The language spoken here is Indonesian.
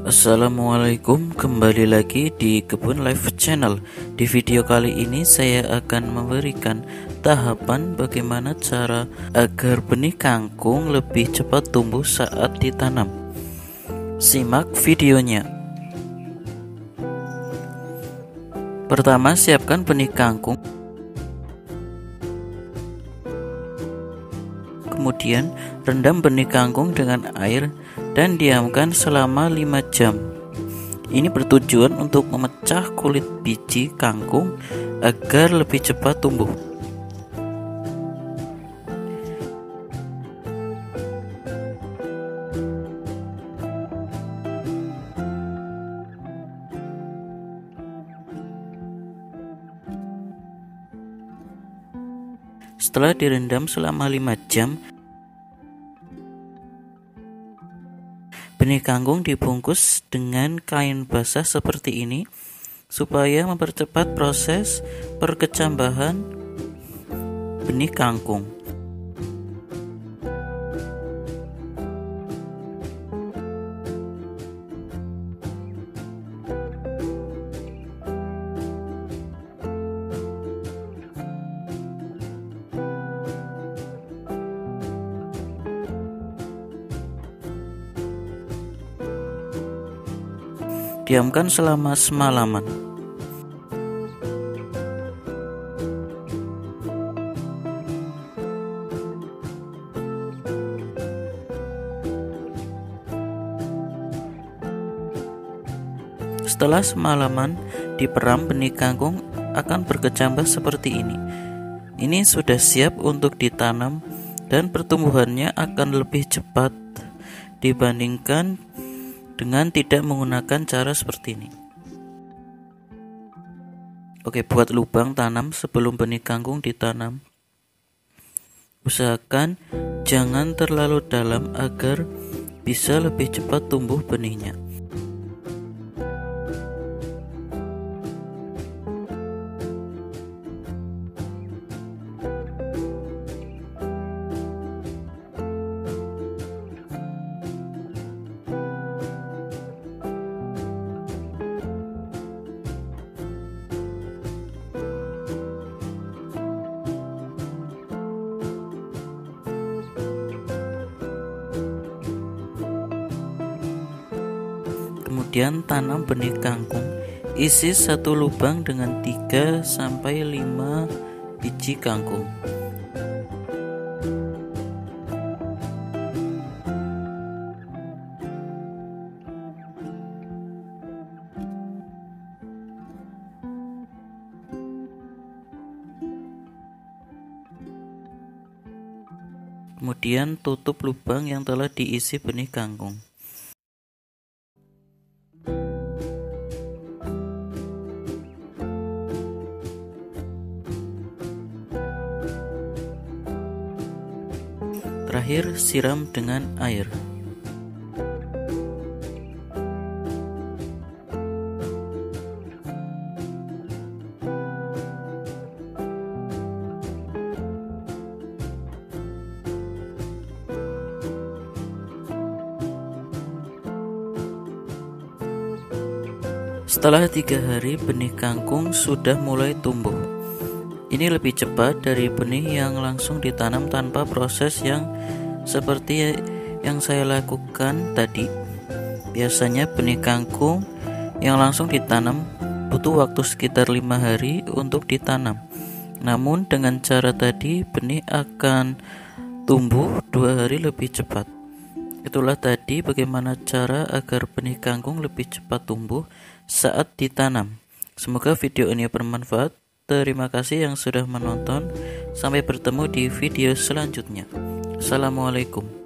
Assalamualaikum, kembali lagi di Kebun Life Channel. Di video kali ini saya akan memberikan tahapan bagaimana cara agar benih kangkung lebih cepat tumbuh saat ditanam. Simak videonya. Pertama, siapkan benih kangkung. Kemudian rendam benih kangkung dengan air dan diamkan selama 5 jam. Ini bertujuan untuk memecah kulit biji kangkung agar lebih cepat tumbuh. Setelah direndam selama 5 jam, benih kangkung dibungkus dengan kain basah seperti ini supaya mempercepat proses perkecambahan benih kangkung. Diamkan selama semalaman. Setelah semalaman diperam, benih kangkung akan berkecambah seperti ini. Ini sudah siap untuk ditanam dan pertumbuhannya akan lebih cepat dibandingkan dengan tidak menggunakan cara seperti ini. Oke, buat lubang tanam sebelum benih kangkung ditanam. Usahakan jangan terlalu dalam agar bisa lebih cepat tumbuh benihnya. Kemudian tanam benih kangkung. Isi satu lubang dengan 3-5 biji kangkung. Kemudian tutup lubang yang telah diisi benih kangkung. Terakhir, siram dengan air. Setelah 3 hari, benih kangkung sudah mulai tumbuh. Ini lebih cepat dari benih yang langsung ditanam tanpa proses yang seperti yang saya lakukan tadi. Biasanya benih kangkung yang langsung ditanam butuh waktu sekitar 5 hari untuk ditanam. Namun dengan cara tadi benih akan tumbuh 2 hari lebih cepat. Itulah tadi bagaimana cara agar benih kangkung lebih cepat tumbuh saat ditanam. Semoga video ini bermanfaat. Terima kasih yang sudah menonton. Sampai bertemu di video selanjutnya. Assalamualaikum.